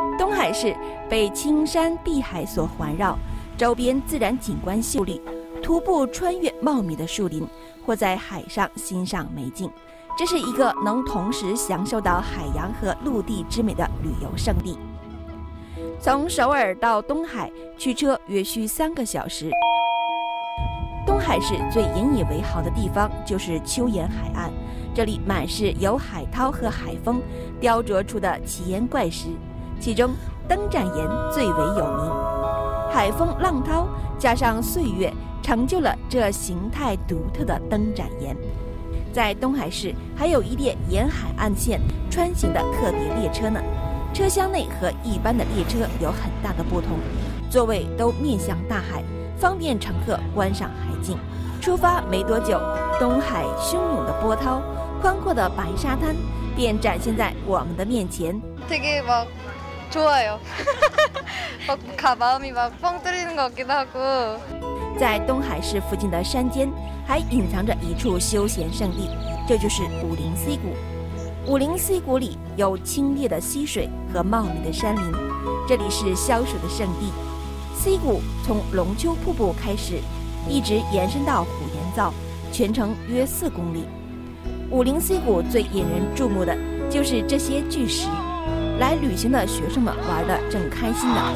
东海市被青山碧海所环绕，周边自然景观秀丽，徒步穿越茂密的树林，或在海上欣赏美景。这是一个能同时享受到海洋和陆地之美的旅游胜地。从首尔到东海，驱车约需3个小时。东海市最引以为豪的地方就是秋岩海岸，这里满是由海涛和海风雕琢出的奇岩怪石，其中灯盏岩最为有名。海风浪涛加上岁月，成就了这形态独特的灯盏岩。在东海市还有一列沿海岸线穿行的特别列车呢，车厢内和一般的列车有很大的不同，座位都面向大海，方便乘客观赏海景。出发没多久，东海汹涌的波涛，宽阔的白沙滩便展现在我们的面前。 되게 막 좋아요. 막 마음이 막 뻥 뚫리는 것 같기도 하고. 在东海市附近的山间，还隐藏着一处休闲胜地，这就是武陵溪谷。武陵溪谷里有清冽的溪水和茂密的山林，这里是消暑的圣地。溪谷从龙丘瀑布开始，一直延伸到虎岩灶，全程约4公里。武陵溪谷最引人注目的就是这些巨石，来旅行的学生们玩得正开心呢。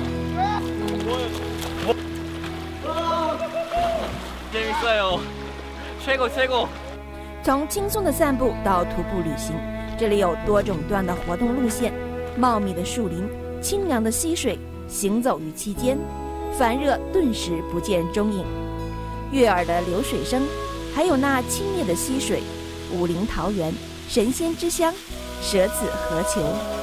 최고。 从轻松的散步到徒步旅行，这里有多种多样的活动路线，茂密的树林，清凉的溪水，行走于其间，烦热顿时不见踪影。悦耳的流水声，还有那清冽的溪水，武陵桃源，神仙之乡，舍此何求？